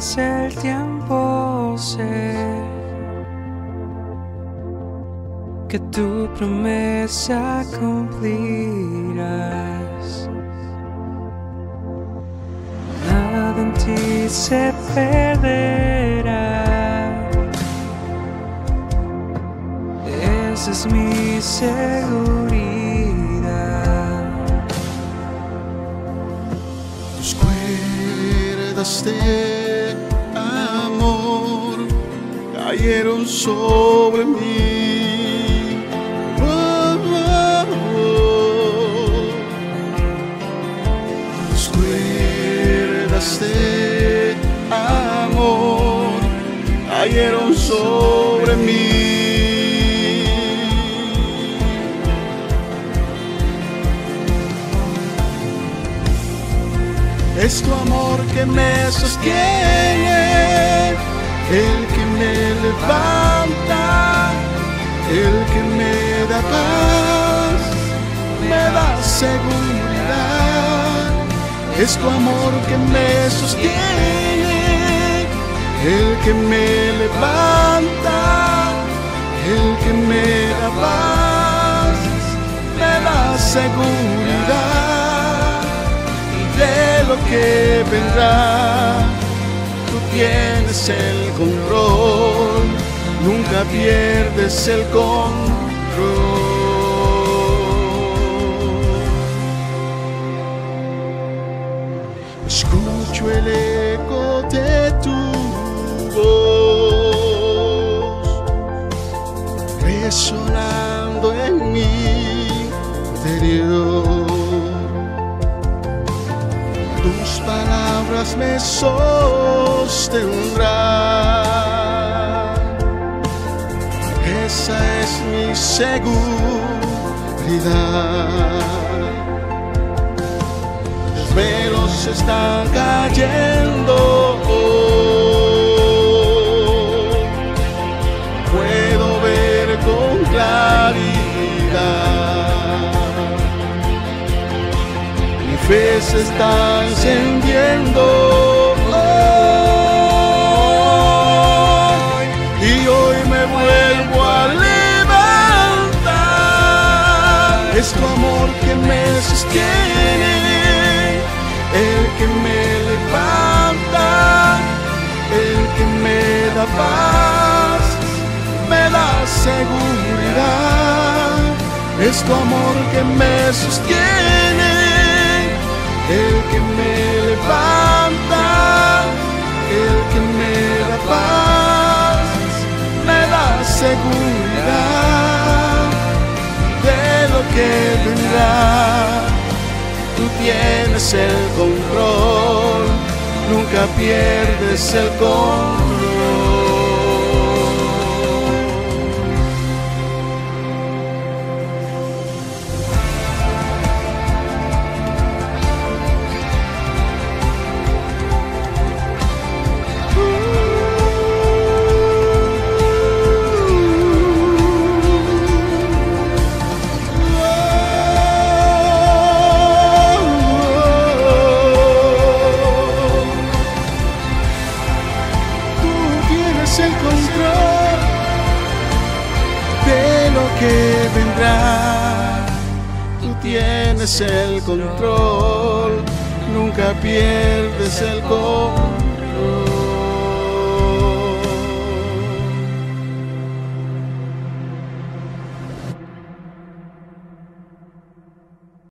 pase el tiempo, sé que tu promesa cumplirás. Nada en ti se perderá. Esa es mi seguridad. Tus cuerdas de amor cayeron sobre mí. Oh, oh, oh. Tus cuerdas de amor cayeron sobre mí. Es tu amor que me sostiene, el que me levanta, el que me da paz, me da seguridad. Es tu amor que me sostiene, el que me levanta, el que me da paz, me da seguridad. De lo que vendrá, tú tienes el control, nunca pierdes el control. Escucho el eco de tu voz resonando en mi interior. Tus palabras me sostendrán. Esa es mi seguridad. Los velos están cayendo. Puedo ver con claridad. Mi fe se está encendiendo hoy, y hoy me vuelvo a levantar. Es tu amor que me sostiene, el que me levanta, el que me da paz, me da seguridad. Es tu amor que me sostiene, el que me levanta, el que me da paz, me da seguridad. De lo que vendrá, tú tienes el control, nunca pierdes el control. El control de lo que vendrá, tú tienes el control, nunca pierdes el control.